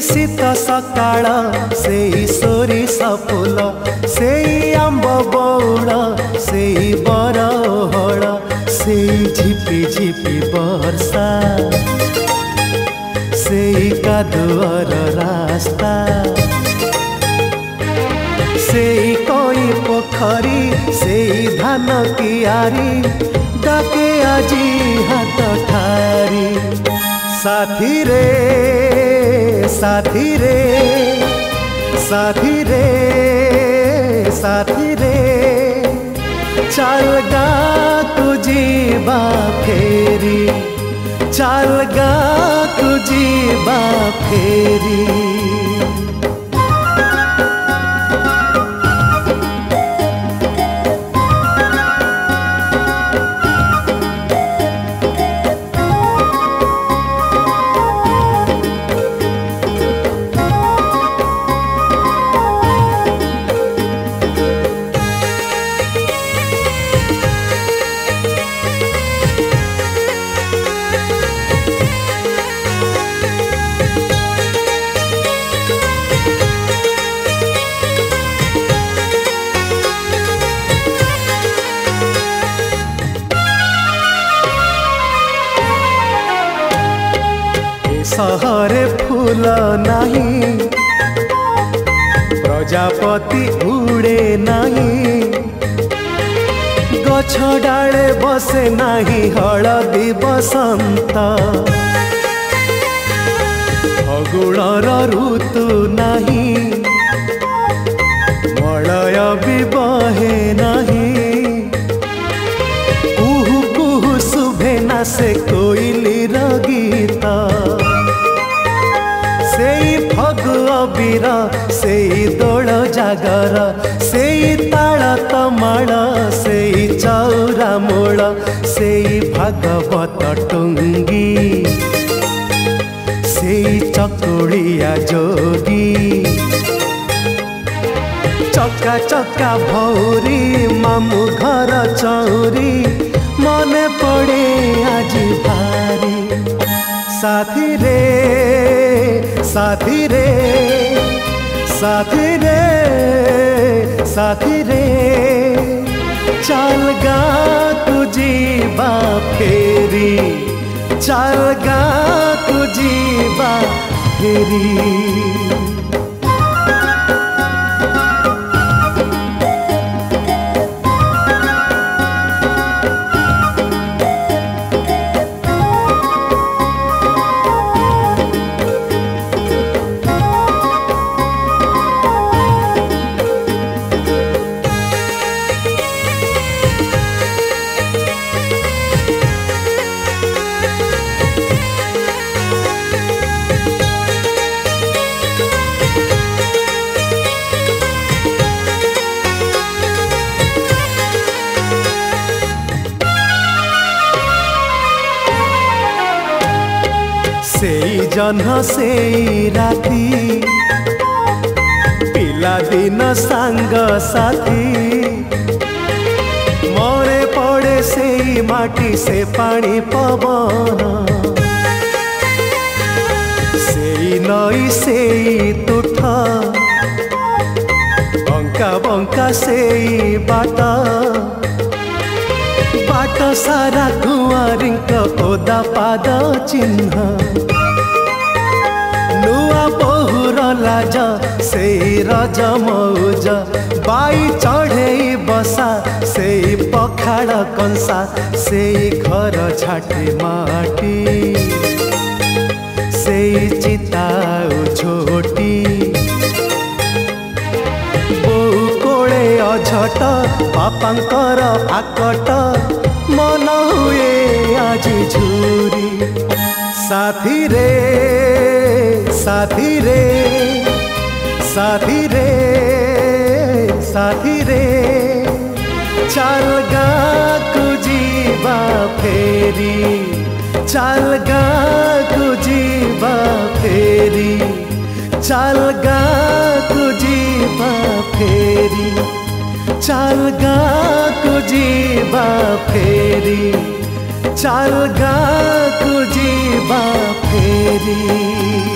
शीत सकाळ से सोरिष फूल से आंब बौल से बरहळ से झिपि झिपि वर्षा से कादुअर रास्ता से कोई पोखरी से धान कियारी डाके आजी हाथ ठारी साथी रे साथी रे साथी रे साथी रे चल गा तुझी बा फेरी चल गा तुझी बा फेरी सहरे फूल नहीं प्रजापति उड़े नहीं गछ डाले बसे नहीं हलदी बसंत फगुणर ऋतु नहीं मलय भी बहे नहीं कुहू कुहू शुभे ना से कोइली गीत फगु अबीर से दोल जागर से ताल तमाल से चौरा मूल से भागवत टुंगी से चकुड़िया जोगी चक्का चक्का भौरी मामू घर चौरी मने पड़े आज भारी साथी रे साथी रे साथी रे साथी रे चल गा तुझी बा फेरी चल गा तुझी बा फेरी सेई जन्ह सेई राती पिला दिन सांग साथी मोरे पड़े सेई माटी से पानी पवन सेई नई सेई तुठ बंका बंका सेई बाटा बाट सारा कुआरिंक ओदा पाद चिन्ह नुआ बहुर लाज से रज मौज बाई चढ़े बसा से पखाड़ कंसा से घर झाटी माटी से चिता झोटी बहु कोले अझट बापांकर आकट मन हुए आज झूरी साथी रे साथी रे साथी रे साथी रे चल गा तुझी बा फेरी चल गा तुझी बा फेरी चल गा तुझी बा फेरी चल गा तुझी बा फेरी चल गा तुझी बा फेरी।